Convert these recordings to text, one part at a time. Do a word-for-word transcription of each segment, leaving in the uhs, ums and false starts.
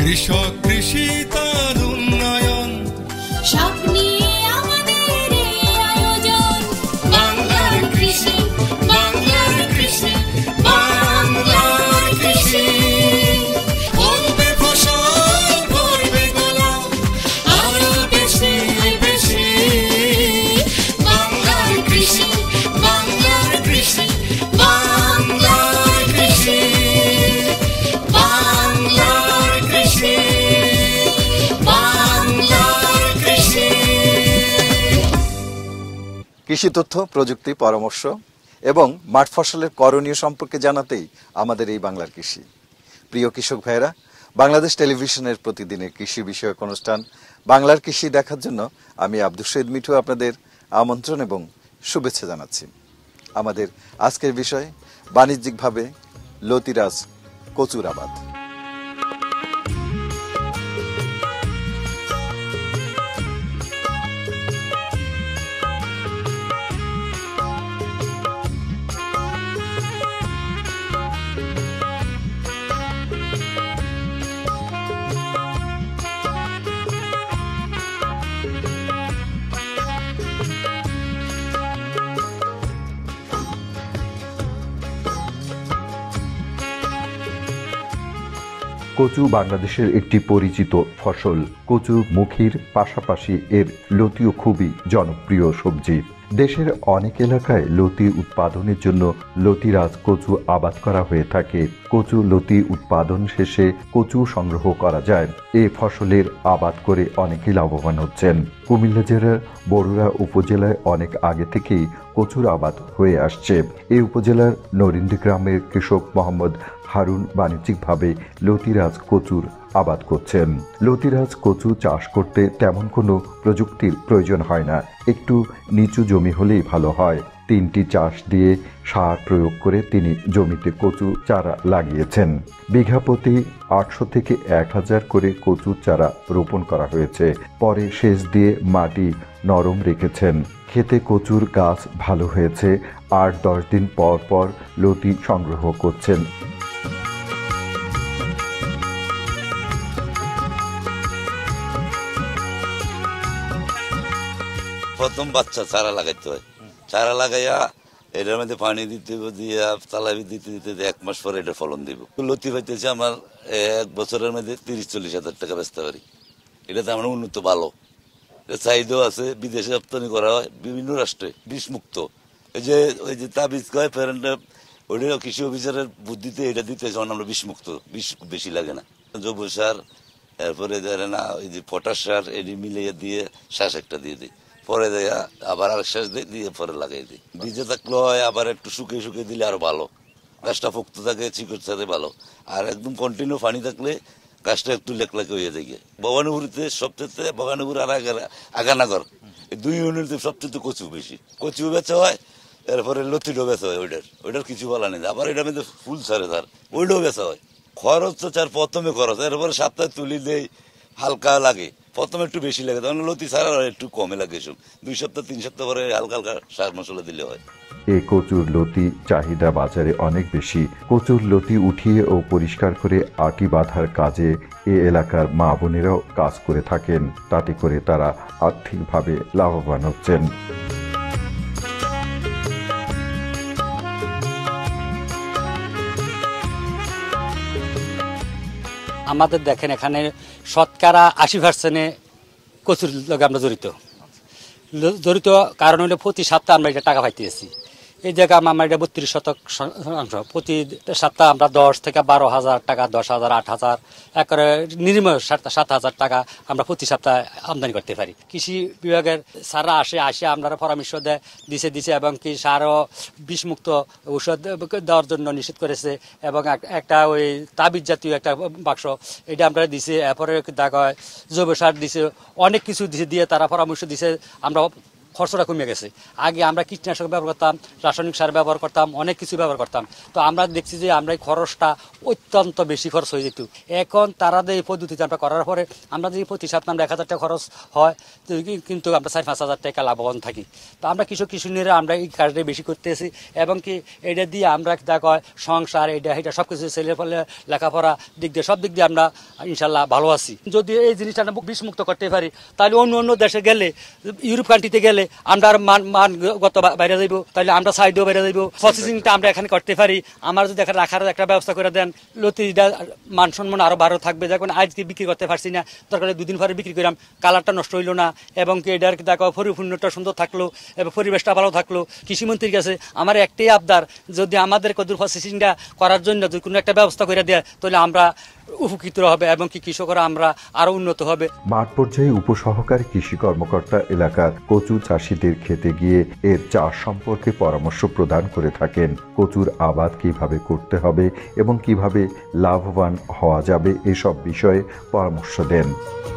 কৃষক কৃষি তার উন্নয়ন স্বপ্নে আমাদের আয়োজন বাংলার কৃষি বাংলার কৃষি বাংলার কৃষি ফলবে ফসল ভরবে গোলা আরো বেশি বেশি বাংলার কৃষি বাংলার কৃষি বাংলার কৃষি বাংলার কৃষি বাংলার কৃষি। কৃষি তথ্য, প্রযুক্তি, পরামর্শ এবং মাঠ ফসলের করণীয় সম্পর্কে জানাতেই আমাদের এই বাংলার কৃষি। প্রিয় কৃষক ভাইয়েরা, বাংলাদেশ টেলিভিশনের প্রতিদিনের কৃষি বিষয়ক অনুষ্ঠান বাংলার কৃষি দেখার জন্য আমি আব্দুল শহীদ মিঠু আপনাদের আমন্ত্রণ এবং শুভেচ্ছা জানাচ্ছি। আমাদের আজকের বিষয় বাণিজ্যিকভাবে লতিরাজ কচুর আবাদ। কচু বাংলাদেশের একটি পরিচিত ফসল। কচু মুখির পাশাপাশি এর লতিও খুবই জনপ্রিয় সবজি। দেশের অনেক এলাকায় লতি উৎপাদনের জন্য লতিরাজ কচু আবাদ করা হয়ে থাকে। কচু লতি উৎপাদন শেষে কচু সংগ্রহ করা যায়। এ ফসলের আবাদ করে অনেকেই লাভবান হচ্ছেন। কুমিল্লা জেলার বরুড়া উপজেলায় অনেক আগে থেকেই কচুর আবাদ হয়ে আসছে। এই উপজেলার নরিন্দি গ্রামের কৃষক মোহাম্মদ হারুন বাণিজ্যিকভাবে লতিরাজ কচুর আবাদ করছেন। লতিরাজ কচু চাষ করতে তেমন কোনো প্রযুক্তির প্রয়োজন হয় না, একটু নিচু জমি হলেই ভালো হয়। তিনটি চাষ দিয়ে সার প্রয়োগ করে তিনি জমিতে কচু চারা লাগিয়েছেন। বিঘা প্রতি আটশো থেকে এক হাজার করে কচু চারা রোপণ করা হয়েছে। পরে সেচ দিয়ে মাটি নরম রেখেছেন। খেতে কচুর গাছ ভালো হয়েছে। আট দশ দিন পর পর লতি সংগ্রহ করছেন। প্রথম বাচ্চা চারা লাগাইতে হয়, চারা লাগাইয়া এটার মধ্যে পানি দিতে দিয়ে তালাবি দিতে দিতে এক মাস পরে এটা ফলন দিব। লতি পাইতেছে আমার এক বছরের মধ্যে তিরিশ চল্লিশ হাজার টাকা বেচতে পারি। এটাতে আমার উন্নত ভালো, এটা চাহিদাও আছে। বিদেশে রপ্তানি করা হয় বিভিন্ন রাষ্ট্রে, বিষমুক্ত। এই যে ওই যে তাবিজ কয় প্যারেন্ট, ওইটা কৃষি অফিসারের বুদ্ধিতে এটা দিতে যখন আমরা বিষমুক্ত, বিষ বেশি লাগে না। জৈব সার, এরপরে ধরে না ওই যে পটাশ সার, এটি মিলিয়ে দিয়ে শ্বাস একটা দিয়ে দিই, পরে দেয়া আবার আরেক শ্বাস দিয়ে দিয়ে পরে লাগাই দিই। ভিজে থাকলে হয়, আবার একটু শুকিয়ে শুকিয়ে দিলে আরো ভালো, গাছটা পোক্ত থাকে, চিকট থাকে ভালো। আর একদম কন্টিনিউ পানি থাকলে গাছটা একটু লেকলাকে হয়ে যায়। ভবানীপুরিতে সবচেয়ে, ভবানীপুর আর আগানাগর, এই দুই ইউনিটে সবচেয়ে কচু বেশি। কচু বেচা হয়, এরপরে লতিটাও বেচা হয়। ওইটার ওইটার কিছু বলা নেই। আবার এটার মধ্যে ফুল ছাড়ে, তার ওইটাও বেচা হয়। খরচ তো চার প্রথমে খরচ, এরপরে সপ্তাহে তুলি দেই, হালকা লাগে। প্রথমে একটু বেশি লাগে, তখন লতি ছাড়া একটু কমে লাগে। সব দুই সপ্তাহ তিন সপ্তাহ পরে হালকা হালকা সার মশলা দিলে হয়। এই কচুর লতি চাহিদা বাজারে অনেক বেশি। কচুর লতি উঠিয়ে ও পরিষ্কার করে আটি বাঁধার কাজে এ এলাকার মা বোনেরাও কাজ করে থাকেন। তাতে করে তারা আর্থিকভাবে লাভবান হচ্ছেন। আমাদের দেখেন এখানে শতকরা আশি পার্সেন্টে কচুর লগে আমরা জড়িত জড়িত কারণ হলে প্রতি সপ্তাহে আমরা এটা টাকা পাইতেছি। এই জায়গা আমার এটা বত্রিশ শতক অংশ, প্রতি সপ্তাহে আমরা দশ থেকে বারো হাজার টাকা, দশ হাজার আট হাজার একবারে নিম্ন সাত হাজার টাকা আমরা প্রতি সপ্তাহে আমদানি করতে পারি। কৃষি বিভাগের সাররা আসে আসে আপনারা পরামর্শ দেয় দিছে দিছে এবং কি সারও বিষমুক্ত ঔষধ দেওয়ার জন্য নিষেধ করেছে এবং একটা ওই তাবিজ জাতীয় একটা বাক্স এটা আমরা দিছে। এরপরে দেখা হয় জৈব সার দিছে, অনেক কিছু দিছে, দিয়ে তারা পরামর্শ দিছে। আমরা খরচটা কমে গেছে। আগে আমরা কীটনাশক ব্যবহার করতাম, রাসায়নিক সার ব্যবহার করতাম, অনেক কিছু ব্যবহার করতাম। তো আমরা দেখছি যে আমরা এই খরচটা অত্যন্ত বেশি খরচ হয়ে যেত। এখন তারা এই পদ্ধতিতে আমরা করার পরে আমরা যদি প্রতি সপ্তাহে আমরা এক হাজার টাকা খরচ হয়, কিন্তু আমরা চার পাঁচ হাজার টাকা লাভবান থাকি। তো আমরা কৃষক কৃষকরা আমরা এই কাজটা বেশি করতেছি, এবং কি এটা দিয়ে আমরা দেখো সংসার এটা এটা সব কিছু ছেলে ফলে লেখাপড়া দিক দিয়ে সব দিক দিয়ে আমরা ইনশাল্লাহ ভালো আছি। যদি এই জিনিসটা আমরা বিষমুক্ত করতে পারি, তাহলে অন্য অন্য দেশে গেলে, ইউরোপ কান্ট্রিতে গেলে আমরা আর মান মানগত বাইরে যাইব, তাহলে আমরা সাইডেও বাইরে যাইব। প্রসেসিংটা আমরা এখানে করতে পারি। আমার যদি এখানে রাখার একটা ব্যবস্থা করে দেন, লতিটা মান সম্মান আরো ভালো থাকবে। যখন আজকে বিক্রি করতে পারছি না, দরকার দুদিন পরে বিক্রি করলাম, কালারটা নষ্ট হইলো না, এবং কি এটার দেখো পরিপূর্ণটা সুন্দর থাকলো এবং পরিবেশটা ভালো থাকলো। কৃষিমন্ত্রীর কাছে আমার একটাই আবদার, যদি আমাদের কদুর প্রসেসিংটা করার জন্য যদি কোনো একটা ব্যবস্থা করে দেয়, তাহলে আমরা উপকৃত হবে এবং কি কৃষকরা আমরা আরো উন্নত হবে। মাঠ পর্যায়ে উপসহকারী কৃষি কর্মকর্তা এলাকার কচু চাষিদের খেতে গিয়ে এর চাষ সম্পর্কে পরামর্শ প্রদান করে থাকেন। কচুর আবাদ কিভাবে করতে হবে এবং কিভাবে লাভবান হওয়া যাবে এসব বিষয়ে পরামর্শ দেন।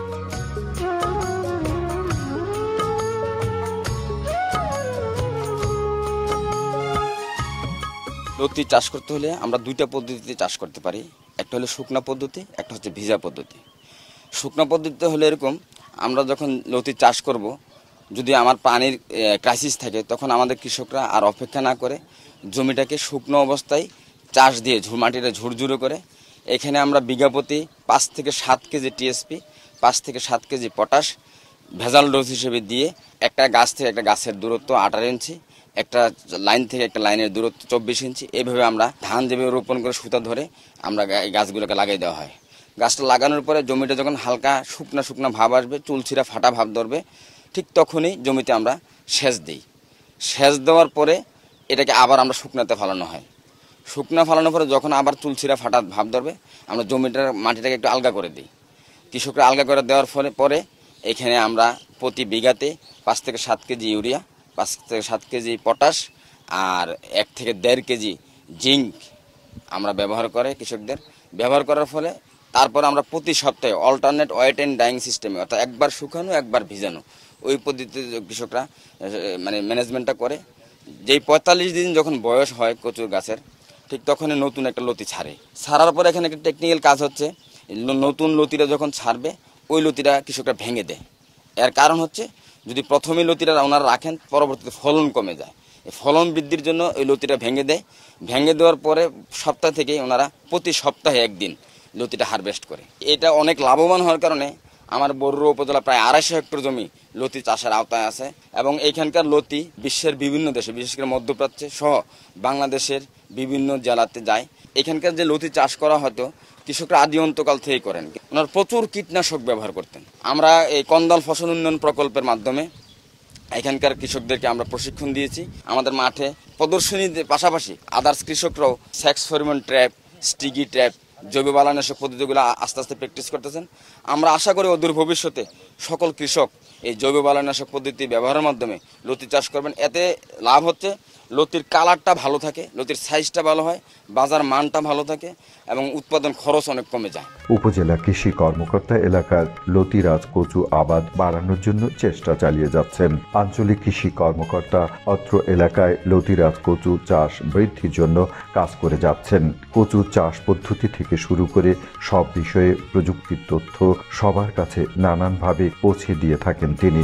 লতি চাষ করতে হলে আমরা দুইটা পদ্ধতিতে চাষ করতে পারি। একটা হলো শুকনা পদ্ধতি, একটা হচ্ছে ভিজা পদ্ধতি। শুকনা পদ্ধতিতে হলে এরকম, আমরা যখন লতি চাষ করব, যদি আমার পানির ক্রাইসিস থাকে, তখন আমাদের কৃষকরা আর অপেক্ষা না করে জমিটাকে শুকনো অবস্থায় চাষ দিয়ে মাটিটা ঝুরঝুরে করে এখানে আমরা বিঘা প্রতি পাঁচ থেকে সাত কেজি টিএসপি, পাঁচ থেকে সাত কেজি পটাশ ভেজাল ডোজ হিসেবে দিয়ে একটা গাছ থেকে একটা গাছের দূরত্ব আঠারো ইঞ্চি, একটা লাইন থেকে একটা লাইনের দূরত্ব চব্বিশ ইঞ্চি, এইভাবে আমরা ধান যেভাবে রোপণ করে সুতা ধরে আমরা এই গাছগুলোকে লাগাই দেওয়া হয়। গাছটা লাগানোর পরে জমিটা যখন হালকা শুকনা শুকনা ভাব আসবে, চুলছিরা ফাটা ভাব ধরবে, ঠিক তখনই জমিতে আমরা সেচ দিই। সেচ দেওয়ার পরে এটাকে আবার আমরা শুকনাতে ফালানো হয়। শুকনা ফালানোর পরে যখন আবার চুলছিরা ফাটা ভাব ধরবে, আমরা জমিটার মাটিটাকে একটু আলগা করে দিই। কৃষকরা আলগা করে দেওয়ার ফলে পরে এখানে আমরা প্রতি বিঘাতে পাঁচ থেকে সাত কেজি ইউরিয়া, পাঁচ থেকে সাত কেজি পটাশ আর এক থেকে দেড় কেজি জিঙ্ক আমরা ব্যবহার করে কৃষকদের ব্যবহার করার ফলে তারপর আমরা প্রতি সপ্তাহে অল্টারনেট ওয়েট অ্যান্ড ডাইং সিস্টেমে, অর্থাৎ একবার শুকানো একবার ভিজানো, ওই পদ্ধতিতে কৃষকরা মানে ম্যানেজমেন্টটা করে। যেই পঁয়তাল্লিশ দিন যখন বয়স হয় কচুর গাছের, ঠিক তখনই নতুন একটা লতি ছাড়ে। ছাড়ার পরে এখানে একটা টেকনিক্যাল কাজ হচ্ছে, নতুন লতিটা যখন ছাড়বে ওই লতিটা কৃষকরা ভেঙে দেয়। এর কারণ হচ্ছে, যদি প্রথমে লতিটা ওনারা রাখেন, পরবর্তীতে ফলন কমে যায়। এই ফলন বৃদ্ধির জন্য ওই লতিটা ভেঙে দেয়। ভেঙে দেওয়ার পরে সপ্তাহ থেকে ওনারা প্রতি সপ্তাহে একদিন লতিটা হারভেস্ট করে। এটা অনেক লাভবান হওয়ার কারণে আমার বড়ুয়া উপজেলা প্রায় আড়াইশো হেক্টর জমি লতি চাষের আওতায় আছে, এবং এইখানকার লতি বিশ্বের বিভিন্ন দেশে, বিশেষ করে মধ্যপ্রাচ্যে সহ বাংলাদেশের বিভিন্ন জেলাতে যায়। এখানকার যে লতি চাষ করা হতো কৃষকরা আদি অন্তকাল থেকেই করেন। ওনারা প্রচুর কীটনাশক ব্যবহার করতেন। আমরা এই কন্দাল ফসল উন্নয়ন প্রকল্পের মাধ্যমে এখানকার কৃষকদেরকে আমরা প্রশিক্ষণ দিয়েছি। আমাদের মাঠে প্রদর্শনীর পাশাপাশি আদার্স কৃষকরাও sex pheromone trap, sticky trap, জৈব বালানাশক পদ্ধতিগুলো আস্তে আস্তে প্র্যাকটিস করতেছেন। আমরা আশা করি অদূর ভবিষ্যতে সকল কৃষক এই জৈব বালানাশক পদ্ধতি ব্যবহারের মাধ্যমে লতি চাষ করবেন। এতে লাভ হচ্ছে, লতির কালারটা ভালো থাকে, লতির সাইজটা ভালো হয়, বাজার মানটা ভালো থাকে এবং উৎপাদন খরচ অনেক কমে যায়। উপজেলা কৃষি কর্মকর্তা এলাকার লতিরাজ কচু আবাদ বাড়ানোর জন্য চেষ্টা চালিয়ে যাচ্ছেন। আঞ্চলিক কৃষি কর্মকর্তা অত্র এলাকায় লতিরাজ কচু চাষ বৃদ্ধির জন্য কাজ করে যাচ্ছেন। কচু চাষ পদ্ধতি থেকে শুরু করে সব বিষয়ে প্রযুক্তির তথ্য সবার কাছে নানানভাবে পৌঁছে দিয়ে থাকেন তিনি।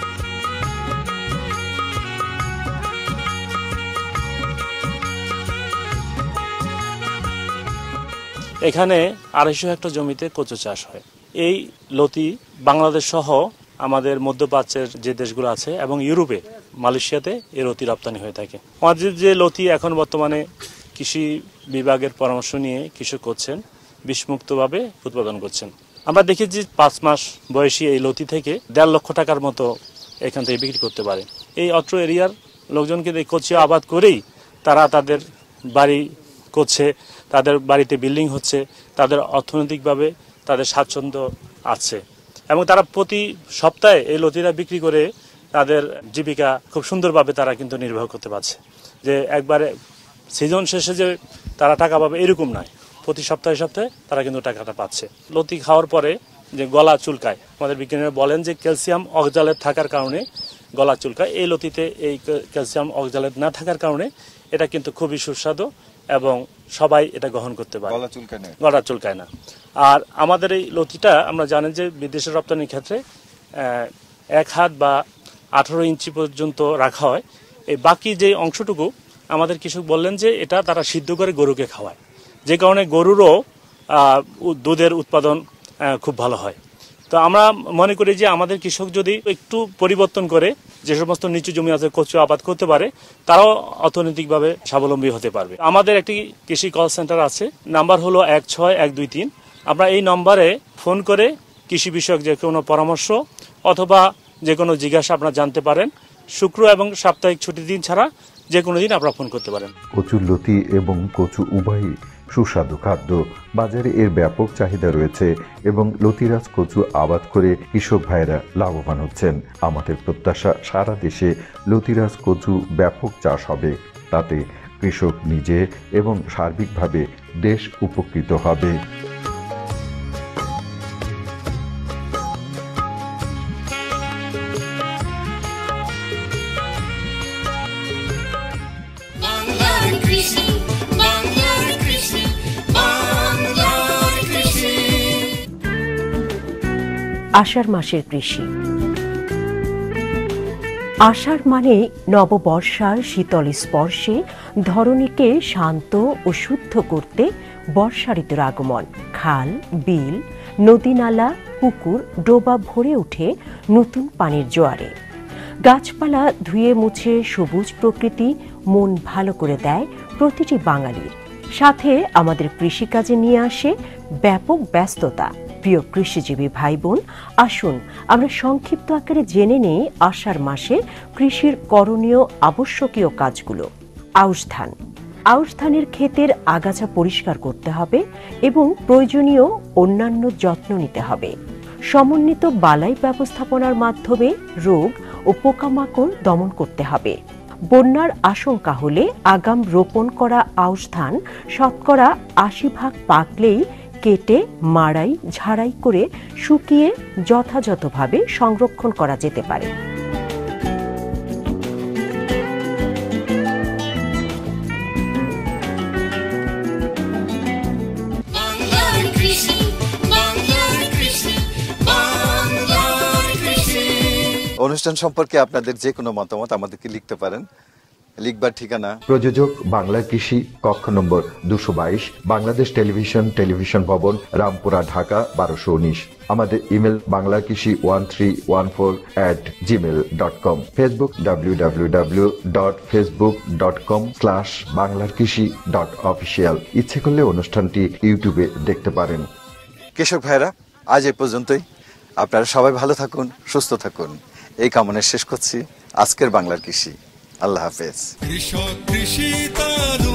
এখানে আড়াইশো হেক্টর জমিতে কচু চাষ হয়। এই লতি বাংলাদেশ সহ আমাদের মধ্যপ্রাচ্যের যে দেশগুলো আছে এবং ইউরোপে, মালয়েশিয়াতে এই লতি রপ্তানি হয়ে থাকে। আমাদের যে লতি এখন বর্তমানে কৃষি বিভাগের পরামর্শ নিয়ে কৃষক করছেন, বিষমুক্তভাবে উৎপাদন করছেন। আমরা দেখেছি পাঁচ মাস বয়সী এই লতি থেকে দেড় লক্ষ টাকার মতো এখান থেকে বিক্রি করতে পারে। এই অত্র এরিয়ার লোকজনকে কচু আবাদ করেই তারা তাদের বাড়ি করছে, তাদের বাড়িতে বিল্ডিং হচ্ছে, তাদের অর্থনৈতিকভাবে তাদের স্বাচ্ছন্দ্য আছে এবং তারা প্রতি সপ্তাহে এই লতিটা বিক্রি করে তাদের জীবিকা খুব সুন্দরভাবে তারা কিন্তু নির্বাহ করতে পারছে। যে একবারে সিজন শেষে যে তারা টাকা পাবে এরকম নয়, প্রতি সপ্তাহে সপ্তাহে তারা কিন্তু টাকাটা পাচ্ছে। লতি খাওয়ার পরে যে গলা চুলকায়, আমাদের বিজ্ঞানীরা বলেন যে ক্যালসিয়াম অক্সালেট থাকার কারণে গলা চুলকায়। এই লতিতে এই ক্যালসিয়াম অক্সালেট না থাকার কারণে এটা কিন্তু খুবই সুস্বাদু এবং সবাই এটা গ্রহণ করতে পারে, গলা চুলকায় না গলা চুলকায় না। আর আমাদের এই লতিটা আমরা জানেন যে বিদেশে রপ্তানির ক্ষেত্রে এক হাত বা আঠারো ইঞ্চি পর্যন্ত রাখা হয়। এই বাকি যে অংশটুকু আমাদের কৃষক বললেন যে এটা তারা সিদ্ধ করে গরুকে খাওয়ায়, যে কারণে গরুরও দুধের উৎপাদন খুব ভালো হয়। তো আমরা মনে করি যে আমাদের কৃষক যদি একটু পরিবর্তন করে যে সমস্ত নিচু জমি আছে কচু আবাদ করতে পারে, তারাও অর্থনৈতিকভাবে স্বাবলম্বী হতে পারবে। আমাদের একটি কৃষি কল সেন্টার আছে, নাম্বার হলো এক ছয় এক দুই তিন। আমরা এই নম্বরে ফোন করে কৃষি বিষয়ক যে কোনো পরামর্শ অথবা যে কোনো জিজ্ঞাসা আপনারা জানতে পারেন। শুক্র এবং সাপ্তাহিক ছুটির দিন ছাড়া যে কোনো দিন আপনারা ফোন করতে পারেন। কচুর লতি এবং কচু উভয়ই সুস্বাদু খাদ্য। বাজারে এর ব্যাপক চাহিদা রয়েছে এবং লতিরাজ কচু আবাদ করে কৃষক ভাইয়েরা লাভবান হচ্ছেন। আমাদের প্রত্যাশা সারা দেশে লতিরাজ কচু ব্যাপক চাষ হবে, তাতে কৃষক নিজে এবং সার্বিকভাবে দেশ উপকৃত হবে। আষাঢ় মাসের কৃষি। আষাঢ় মানে নববর্ষার শীতল স্পর্শে ধরণীকে শান্ত ও শুদ্ধ করতে বর্ষা ঋতুর আগমন। খাল, বিল, নদী, নালা, পুকুর, ডোবা ভরে ওঠে নতুন পানির জোয়ারে। গাছপালা ধুয়ে মুছে সবুজ প্রকৃতি মন ভালো করে দেয় প্রতিটি বাঙালির। সাথে আমাদের কৃষিকাজে নিয়ে আসে ব্যাপক ব্যস্ততা। প্রিয় কৃষিজীবী ভাই বোন, আসুন আমরা সংক্ষিপ্ত আকারে জেনে নেই আষাঢ় মাসে কৃষির করণীয় আবশ্যকীয় কাজগুলো। আউশ ধান। আউশ ধানের ক্ষেতের আগাছা পরিষ্কার করতে হবে এবং প্রয়োজনীয় অন্যান্য যত্ন নিতে হবে। সমন্বিত বালাই ব্যবস্থাপনার মাধ্যমে রোগ ও পোকামাকড় দমন করতে হবে। বন্যার আশঙ্কা হলে আগাম রোপণ করা আউশ ধান শতকরা আশি ভাগ পাকলেই কেটে মাড়াই ঝাড়াই করে শুকিয়ে যথাযথভাবে সংরক্ষণ করা যেতে পারে। অনুষ্ঠান সম্পর্কে আপনাদের যে কোনো মতামত আমাদেরকে লিখতে পারেন। লিখবার ঠিকানা প্রযোজক বাংলা কৃষি, কক্ষ নম্বর দুশো বাইশ, বাংলাদেশ টেলিভিশন, টেলিভিশন ভবন, রামপুরা, ঢাকা বারোশো উনিশ। আমাদের email Bangla Krishi one three one four at Gmail dot com. Facebook W W W dot Facebook dot com slash বাংলার কৃষি ডট অফিসিয়াল। ইচ্ছে করলে অনুষ্ঠানটি ইউটিউবে দেখতে পারেন। কৃষক ভাইরা, আজ এ পর্যন্তই। আপনারা সবাই ভালো থাকুন, সুস্থ থাকুন, এই কামনা শেষ করছি আজকের বাংলার কৃষি। আল্লাহ হাফেজ। কৃষক কৃষি তার